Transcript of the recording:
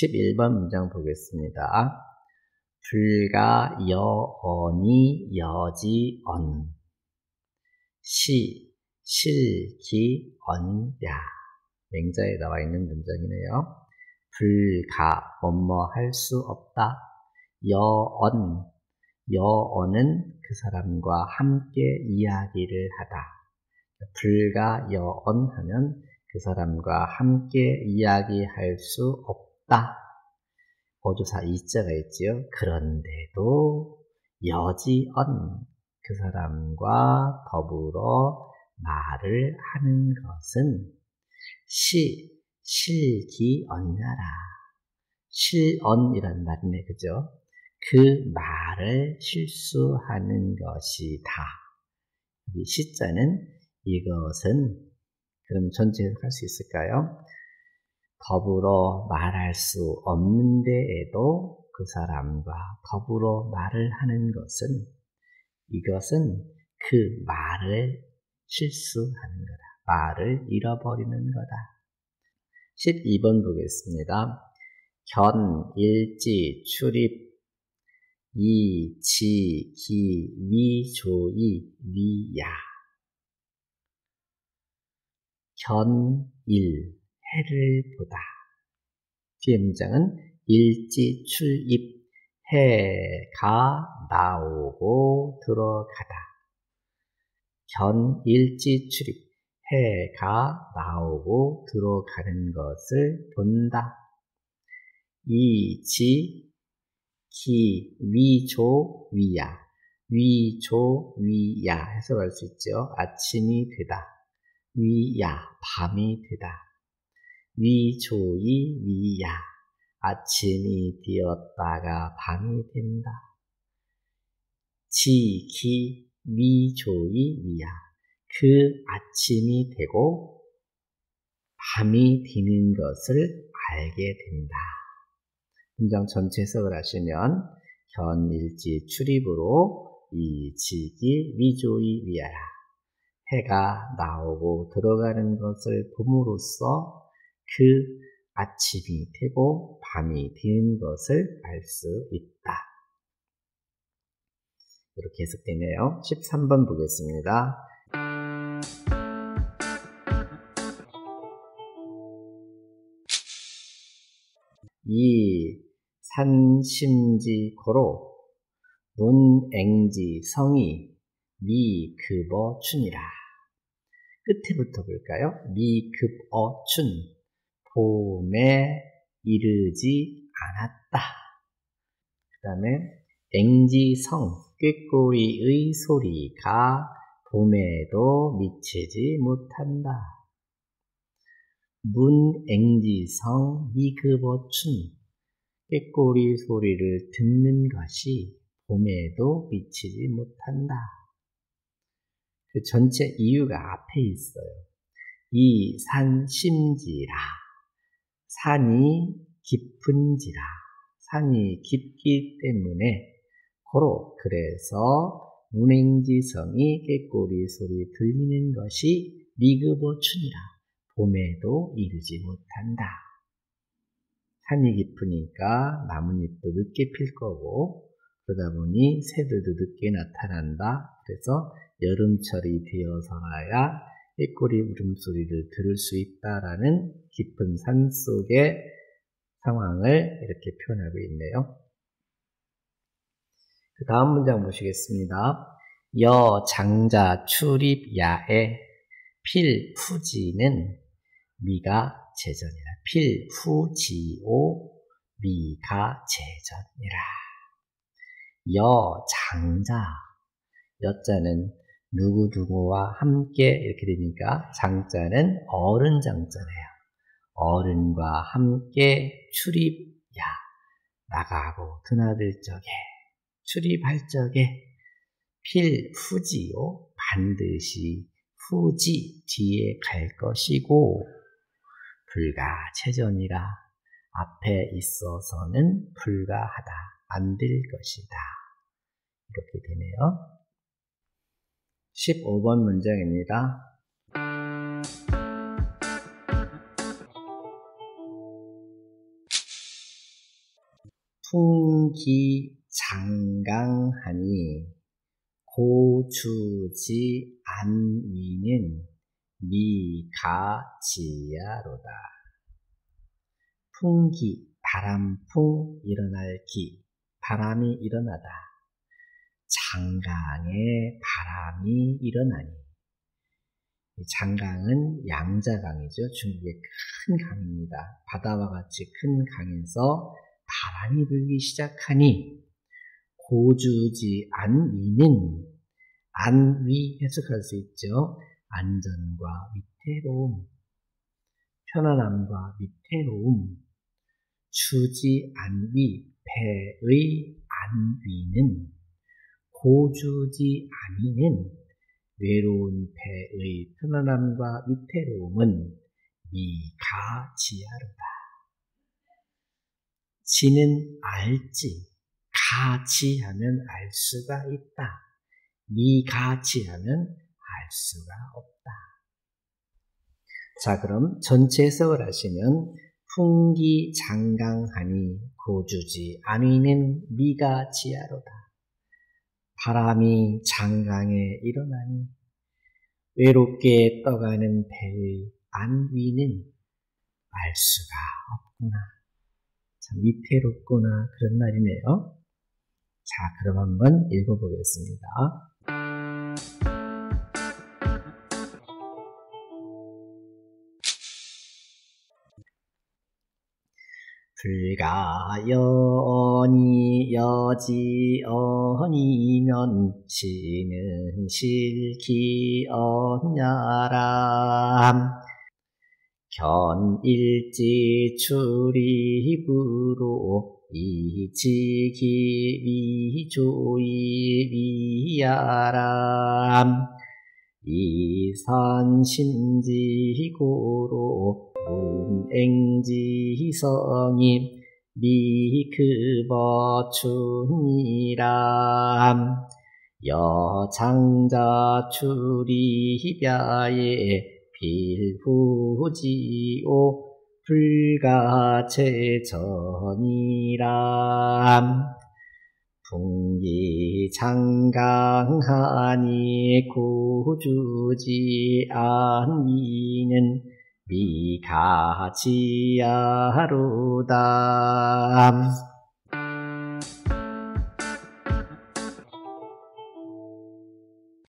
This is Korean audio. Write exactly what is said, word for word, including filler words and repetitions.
십일 번 문장 보겠습니다. 불가 여언이 여지언 시 실기 언야 맹자에 나와 있는 문장이네요. 불가 뭐뭐 할 수 없다. 여언 여언은 그 사람과 함께 이야기를 하다. 불가 여언 하면 그 사람과 함께 이야기할 수 없다. 보조사 이자가 있지요. 그런데도 여지언 그 사람과 더불어 말을 하는 것은 시 실기언야라. 실언이란 말이네, 그죠? 그 말을 실수하는 것이다. 여기 시자는 이것은, 그럼 전체 해석할 수 있을까요? 더불어 말할 수 없는데에도 그 사람과 더불어 말을 하는 것은, 이것은 그 말을 실수하는 거다. 말을 잃어버리는 거다. 십이 번 보겠습니다. 견, 일지, 출입, 이, 지, 기, 위, 조이, 위, 야. 견, 일, 해를 보다. 뒤에 문장은 일지, 출입, 해가 나오고 들어가다. 견, 일지, 출입, 해가 나오고 들어가는 것을 본다. 이, 지, 기, 위, 조, 위야. 위, 조, 위야 해석할 수 있죠. 아침이 되다. 위야, 밤이 되다. 위, 조이, 위야. 아침이 되었다가 밤이 된다. 지, 기, 위, 조이, 위야. 그 아침이 되고 밤이 되는 것을 알게 된다. 문장 전체 해석을 하시면 견, 일지, 출입으로 이, 지, 기, 위, 조이, 위야라. 해가 나오고 들어가는 것을 봄으로써 그 아침이 되고 밤이 되는 것을 알 수 있다. 이렇게 해석되네요. 십삼 번 보겠습니다. 이 산심지 고로 문앵지 성이 미급어춘이라. 끝에부터 볼까요? 미급어춘 봄에 이르지 않았다. 그 다음에 앵지성 꾀꼬리의 소리가 봄에도 미치지 못한다. 문앵지성 미급어춘 꾀꼬리 소리를 듣는 것이 봄에도 미치지 못한다. 그 전체 이유가 앞에 있어요. 이 산심지라. 산이 깊은지라. 산이 깊기 때문에 고로 그래서 문앵지성이 꾀꼬리 소리 들리는 것이 미급어춘이라. 봄에도 이르지 못한다. 산이 깊으니까 나뭇잎도 늦게 필 거고 그러다 보니 새들도 늦게 나타난다. 그래서 여름철이 되어서야 꾀꼬리 울음소리를 들을 수 있다라는 깊은 산 속의 상황을 이렇게 표현하고 있네요. 그 다음 문장 보시겠습니다. 여 장자 출입 야에 필푸지는 미가 제전이라. 필푸지오 미가 제전이라. 여 장자 여자는 누구누구와 함께 이렇게 되니까 장자는 어른 장자네요. 어른과 함께 출입야 나가고 드나들 적에 출입할 적에 필후지요 반드시 후지 뒤에 갈 것이고 불가체전이라 앞에 있어서는 불가하다 안 될 것이다. 이렇게 되네요. 십오 번 문장입니다. 풍기장강하니 고주지 안위는 미가지야로다. 풍기, 바람풍, 일어날 기, 바람이 일어나다. 장강에 바람이 일어나니. 장강은 양자강이죠. 중국의 큰 강입니다. 바다와 같이 큰 강에서 바람이 불기 시작하니 고주지 안위는, 안위 해석할 수 있죠. 안전과 위태로움, 편안함과 위태로움. 주지 안위, 배의 안위는, 고주지 안위는, 외로운 배의 편안함과 위태로움은 미가지야로다. 지는 알지, 가지하면 알 수가 있다. 미가지하면 알 수가 없다. 자, 그럼 전체 해석을 하시면 풍기장강하니 고주지 안위는 미가지야로다. 바람이 장강에 일어나니 외롭게 떠가는 배의 안위는 알 수가 없구나. 참 위태롭구나, 그런 말이네요. 자, 그럼 한번 읽어보겠습니다. 불가연이 여지언이면 시는 실기언야람. 견일지 출입으로 이지기 위조이 위야람. 이산심지고로 문앵지성이 미크버춘이람. 여장자 출입야에 빌후지오 불가제전이람. 풍기장강하니 고주지 안위는 미가지야로다.